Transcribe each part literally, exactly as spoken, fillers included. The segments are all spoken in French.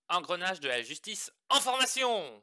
Engrenage de la justice en formation!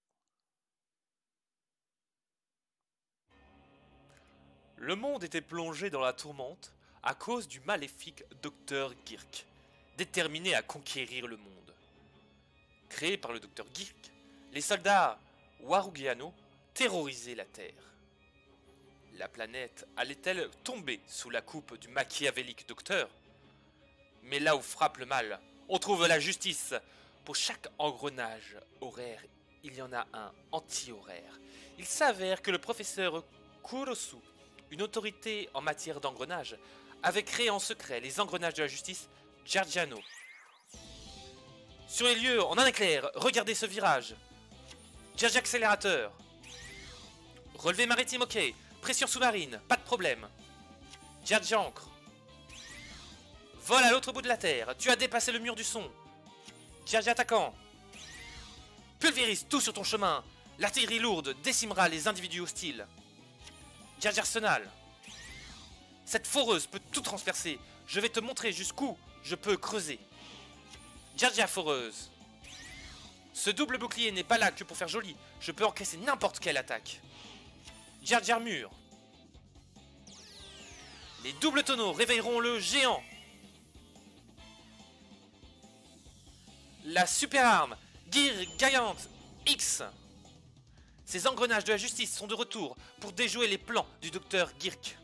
Le monde était plongé dans la tourmente à cause du maléfique docteur Girk, déterminé à conquérir le monde. Créés par le docteur Girk, les soldats Warugiano terrorisaient la Terre. La planète allait-elle tomber sous la coupe du machiavélique docteur? Mais là où frappe le mal, on trouve la justice. Pour chaque engrenage horaire, il y en a un anti-horaire. Il s'avère que le professeur Kurosu, une autorité en matière d'engrenage, avait créé en secret les engrenages de la justice Giargiano. Sur les lieux, en un éclair, regardez ce virage. Giargi accélérateur. Relevé maritime, ok. Pression sous-marine, pas de problème. Giargi ancre. Vol à l'autre bout de la terre, tu as dépassé le mur du son. Giargi attaquant. Pulvérise tout sur ton chemin. L'artillerie lourde décimera les individus hostiles. Giargi arsenal. Cette foreuse peut tout transpercer. Je vais te montrer jusqu'où je peux creuser. Giargi foreuse. Ce double bouclier n'est pas là que pour faire joli. Je peux encaisser n'importe quelle attaque. Giargi armure. Les doubles tonneaux réveilleront le géant. La super arme Gear Giant X. Ces engrenages de la justice sont de retour pour déjouer les plans du docteur Girk.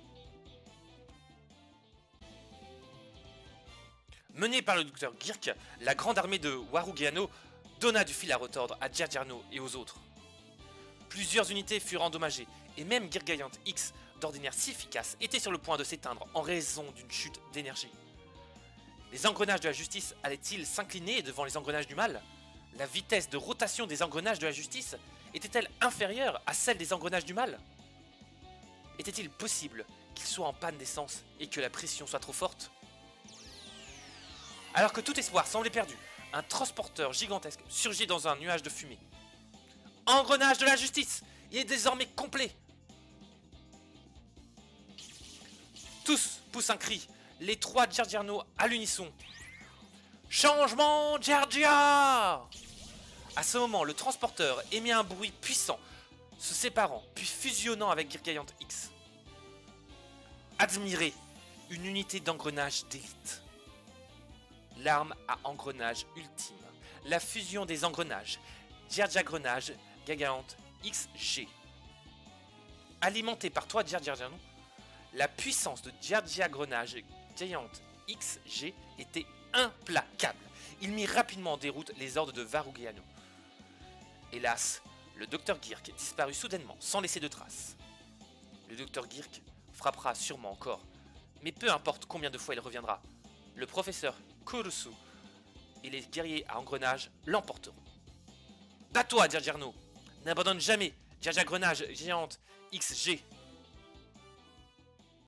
Menée par le docteur Girk, la grande armée de Warugiano donna du fil à retordre à Giargiano et aux autres. Plusieurs unités furent endommagées, et même Gear Giant X, d'ordinaire si efficace, était sur le point de s'éteindre en raison d'une chute d'énergie. Les engrenages de la justice allaient-ils s'incliner devant les engrenages du mal? La vitesse de rotation des engrenages de la justice était-elle inférieure à celle des engrenages du mal? Était-il possible qu'ils soient en panne d'essence et que la pression soit trop forte? Alors que tout espoir semblait perdu, un transporteur gigantesque surgit dans un nuage de fumée. Engrenage de la justice! Il est désormais complet! Tous poussent un cri, les trois Giargiano à l'unisson. Changement Giargia! À ce moment, le transporteur émet un bruit puissant, se séparant, puis fusionnant avec Gear Giant X. Admirez, une unité d'engrenage d'élite. L'arme à engrenage ultime. La fusion des engrenages. Giargia Grenage Gear Giant X G. Alimenté par trois Giargiano, la puissance de Giargia Grenage Giant X G était implacable. Il mit rapidement en déroute les ordres de Warugiano. Hélas, le docteur Girk disparut soudainement, sans laisser de traces. Le docteur Girk frappera sûrement encore, mais peu importe combien de fois il reviendra, le professeur Kurosu et les guerriers à engrenage l'emporteront. Bats-toi, Giargiano! N'abandonne jamais Giargia Grenage Géante X G.